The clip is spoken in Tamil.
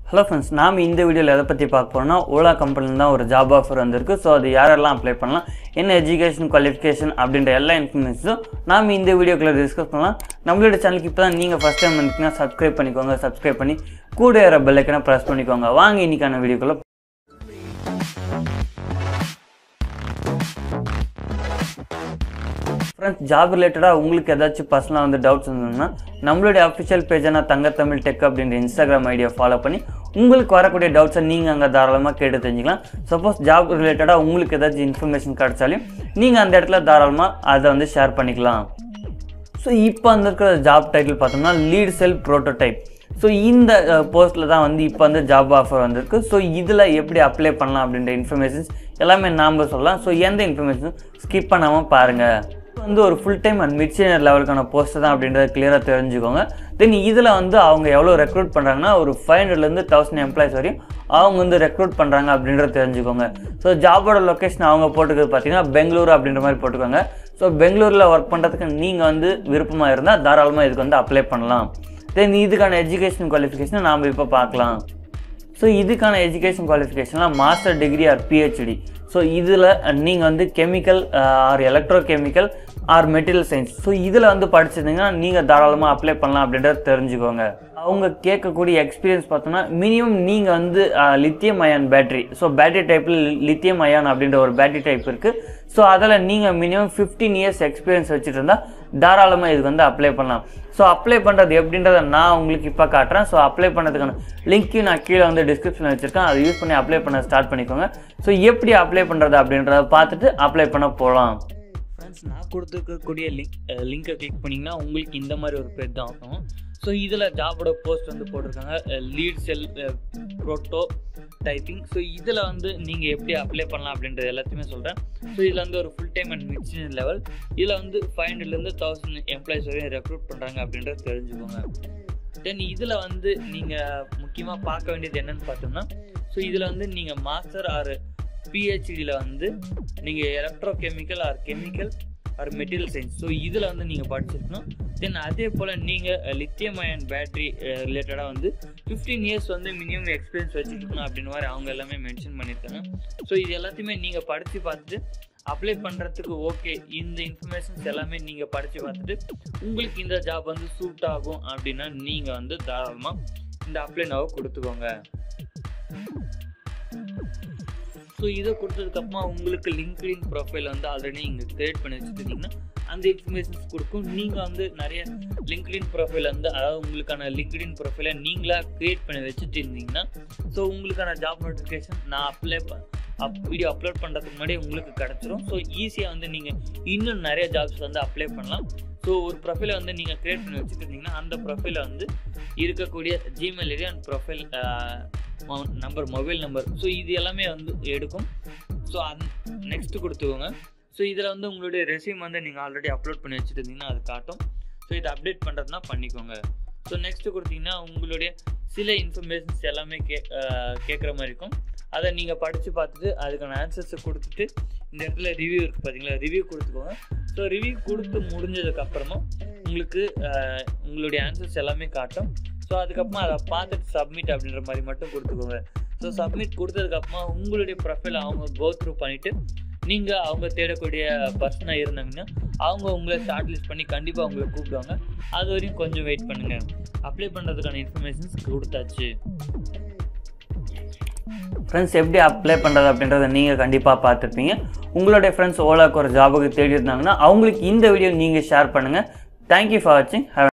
Hello friends, நாம் இந்த வீடியோல எதை பத்தி பார்க்க போறோம்னா ஓலா கம்பெனில தான் ஒரு ஜாப் ஆஃபர் வந்திருக்கு. சோ அது யாரெல்லாம் அப்ளை பண்ணலாம், என்ன எஜுகேஷன் குவாலிஃபிகேஷன் அப்படிங்கற எல்லா இன்ஃபர்மேஷனும் நாம் இந்த வீடியோக்குள்ள டிஸ்கஸ் பண்ணலாம். நம்மளோட சேனலுக்கு இப்பதான் நீங்க ஃபர்ஸ்ட் டைம் வந்தீங்கன்னா சப்ஸ்கிரைப் பண்ணிக்கோங்க. சப்ஸ்கிரைப் பண்ணி கூட வர பெல் ஐகானை பிரஸ் பண்ணிக்கோங்க. வாங்க இன்னைக்கான வீடியோக்குள்ள Friends, job related உங்களுக்கு ஏதாச்சும் பர்சனலா வந்து டவுட்ஸ் இருந்ததுன்னா நம்மளுடைய official பேஜான தங்க தமிழ் டெக் அப்படிங்கற Instagram ஐடியா ஃபாலோ பண்ணி உங்களுக்கு வரக்கூடிய டவுட்ஸை நீங்க அங்க தாராளமா கேட்டு தெரிஞ்சுக்கலாம். சப்போஸ் job related உங்களுக்கு ஏதாச்சும் இன்ஃபர்மேஷன் கிடைச்சாலும் நீங்க அந்த இடத்துல தாராளமா அதை வந்து ஷேர் பண்ணிக்கலாம். சோ இப்போ வந்திருக்கிற ஜாப் டைட்டில் பார்த்தோம்னா லீட் செல் புரோட்டோடைப். சோ இந்த போஸ்ட்ல தான் வந்து இப்போ வந்து ஜாப் ஆஃபர் வந்திருக்கு. சோ இதுல எப்படி அப்ளை பண்ணலாம் அப்படிங்கற இன்ஃபர்மேஷன்ஸ் எல்லாமே நாம சொல்லலாம். சோ எந்த இன்ஃபர்மேஷன் ஸ்கிப் பண்ணாம பாருங்க. வந்து ஒரு full time and mid senior லெவலுக்கான போஸ்ட் தான் அப்படின்றத கிளியரா தெரிஞ்சுக்கோங்க. தென் இதுல வந்து அவங்க எவ்வளவு ரெக்ரூட் பண்றாங்கன்னா ஒரு 500 ல இருந்து 1000 எம்ப்ளாயிஸ் வரையும் அவங்க வந்து ரெக்ரூட் பண்றாங்க அப்படின்றத தெரிஞ்சுக்கோங்க. ஸோ ஜாபோட லொகேஷன் அவங்க போட்டுக்கிறது பார்த்தீங்கன்னா பெங்களூரு அப்படின்ற மாதிரி போட்டுக்கோங்க. ஸோ பெங்களூரில் ஒர்க் பண்ணுறதுக்கு நீங்கள் வந்து விருப்பமாக இருந்தால் தாராளமாக இதுக்கு வந்து அப்ளை பண்ணலாம். தென் இதுக்கான எஜுகேஷன் குவாலிஃபிகேஷனை நாம் இப்போ பார்க்கலாம். ஸோ இதுக்கான எஜுகேஷன் குவாலிஃபிகேஷன்லாம் master degree or PhD. So இதில் நீங்கள் வந்து chemical or electro chemical or material science so இதில் வந்து படிச்சிருந்தீங்கன்னா நீங்கள் தாராளமாக அப்ளை பண்ணலாம் அப்படின்றத தெரிஞ்சுக்கோங்க. அவங்க கேட்கக்கூடிய எக்ஸ்பீரியன்ஸ் பார்த்தோம்னா மினிமம் நீங்கள் வந்து lithium ion battery, so battery டைப்பில் லித்தியம் அயான் அப்படின்ற ஒரு பேட்டரி டைப் இருக்குது. ஸோ அதில் நீங்கள் மினிமம் 15 இயர்ஸ் எக்ஸ்பீரியன்ஸ் வச்சுட்டு இருந்தால் தாராளமாக இதுக்கு வந்து அப்ளை பண்ணலாம். ஸோ அப்ளை பண்ணுறது எப்படின்றத நான் உங்களுக்கு இப்போ காட்டுறேன். ஸோ அப்ளை பண்ணுறதுக்கான லிங்க்கையும் நான் கீழே வந்து டிஸ்கிரிப்ஷனில் வச்சுருக்கேன். அதை யூஸ் பண்ணி அப்ளை பண்ண ஸ்டார்ட் பண்ணிக்கோங்க. ஸோ எப்படி அப்ளை பண்ணுறது அப்படின்றத பார்த்துட்டு அப்ளை பண்ண போகலாம். ஃப்ரெண்ட்ஸ், நான் கொடுத்துருக்கக்கூடிய லிங்கை கிளிக் பண்ணிங்கன்னா உங்களுக்கு இந்த மாதிரி ஒரு பேஜ் தான் ஆகும். ஸோ இதில் ஜாபோட போஸ்ட் வந்து போட்டிருக்காங்க lead cell prototyping. So இதில் வந்து நீங்கள் எப்படி அப்ளை பண்ணலாம் அப்படின்றது எல்லாத்தையுமே சொல்கிறேன். ஸோ இதில் வந்து ஒரு full time and mid senior level, இதில் வந்து 500 ல இருந்து 1000 எம்ப்ளாயிஸ் வரையும் ரெக்ரூட் பண்ணுறாங்க அப்படின்றத தெரிஞ்சுக்கோங்க. தென் இதில் வந்து நீங்கள் முக்கியமாக பார்க்க வேண்டியது என்னென்னு பார்த்தோம்னா, ஸோ இதில் வந்து நீங்கள் மாஸ்டர் ஆர் பிஹெச்டியில் வந்து நீங்கள் electro chemical or chemical or material science so இதில் வந்து நீங்கள் படிச்சிருக்கணும். தென் அதே போல் நீங்கள் லித்தியம் அயன் பேட்டரி ரிலேட்டடாக வந்து 15 இயர்ஸ் வந்து மினிமம் எக்ஸ்பீரியன்ஸ் வச்சுருக்கணும் அப்படின்னு மாதிரி அவங்க எல்லாமே மென்ஷன் பண்ணியிருக்காங்க. ஸோ இது எல்லாத்தையுமே நீங்கள் படித்து பார்த்துட்டு அப்ளை பண்ணுறதுக்கு ஓகே, இந்த இன்ஃபர்மேஷன்ஸ் எல்லாமே நீங்கள் படித்து பார்த்துட்டு உங்களுக்கு இந்த ஜாப் வந்து சூட் ஆகும் அப்படின்னா நீங்கள் வந்து தாராளமாக இந்த அப்ளை நவ கொடுத்துக்கோங்க. ஸோ இதை கொடுத்ததுக்கப்புறமா உங்களுக்கு லிங்க்டின் ப்ரொஃபைல் வந்து ஆல்ரெடி நீங்கள் க்ரியேட் பண்ணி வச்சுருந்தீங்கன்னா அந்த இன்ஃபர்மேஷன்ஸ் கொடுக்கும். நீங்கள் வந்து நிறைய லிங்க்டின் ப்ரொஃபைல் வந்து அதாவது உங்களுக்கான லிங்க்டின் ப்ரொஃபைலை நீங்களாக க்ரியேட் பண்ணி வச்சுட்டு இருந்தீங்கன்னா ஸோ உங்களுக்கான ஜாப் நோட்டிஃபிகேஷன் நான் வீடியோ அப்லோட் பண்ணுறதுக்கு முன்னாடி உங்களுக்கு கிடச்சிரும். ஸோ ஈஸியாக வந்து நீங்கள் இன்னும் நிறைய ஜாப்ஸ் வந்து அப்ளை பண்ணலாம். ஸோ ஒரு ப்ரொஃபைலை வந்து நீங்கள் க்ரியேட் பண்ணி வச்சுட்டு இருந்தீங்கன்னா அந்த ப்ரொஃபைலை வந்து இருக்கக்கூடிய Gmail ID and profile number, mobile number, so இது எல்லாமே வந்து எடுக்கும். ஸோ நெக்ஸ்ட்டு கொடுத்துக்கோங்க. ஸோ இதில் வந்து உங்களுடைய ரெஸ்யூம் வந்து நீங்கள் ஆல்ரெடி அப்லோட் பண்ணி வச்சுட்டு இருந்தீங்கன்னா அது காட்டும். ஸோ இதை அப்டேட் பண்ணுறதுனா பண்ணிக்கோங்க. ஸோ நெக்ஸ்ட்டு கொடுத்தீங்கன்னா உங்களுடைய சில இன்ஃபர்மேஷன்ஸ் எல்லாமே கேட்குற மாதிரி இருக்கும். அதை நீங்கள் படித்து பார்த்துட்டு அதுக்கான ஆன்சர்ஸை கொடுத்துட்டு இந்த இடத்துல ரிவ்யூ இருக்குது பார்த்தீங்களா, ரிவ்யூ கொடுத்துக்கோங்க. ஸோ ரிவ்யூ கொடுத்து முடிஞ்சதுக்கப்புறமா உங்களுக்கு உங்களுடைய ஆன்சர்ஸ் எல்லாமே காட்டும். ஸோ அதுக்கப்புறமா அதை பார்த்துட்டு சப்மிட் அப்படின்ற மாதிரி மட்டும் கொடுத்துக்கோங்க. ஸோ சப்மிட் கொடுத்ததுக்கப்புறமா உங்களுடைய ப்ரொஃபைலை அவங்க கோ த்ரூ பண்ணிவிட்டு நீங்கள் அவங்க தேடக்கூடிய பர்சனாக இருந்தாங்கன்னா அவங்க உங்களை ஷார்ட் லிஸ்ட் பண்ணி கண்டிப்பாக உங்களை கூப்பிடுவாங்க. அது வரையும் கொஞ்சம் வெயிட் பண்ணுங்கள். அப்ளை பண்ணுறதுக்கான இன்ஃபர்மேஷன்ஸ் கொடுத்தாச்சு. ஃப்ரெண்ட்ஸ், எப்படி அப்ளை பண்ணுறது அப்படின்றத நீங்கள் கண்டிப்பாக பார்த்துருப்பீங்க. உங்களுடைய ஃப்ரெண்ட்ஸ் ஓலாக்கு ஒரு ஜாபுக்கு தேடி இருந்தாங்கன்னா அவங்களுக்கு இந்த வீடியோ நீங்கள் ஷேர் பண்ணுங்கள். தேங்க்யூ ஃபார் வாட்சிங்.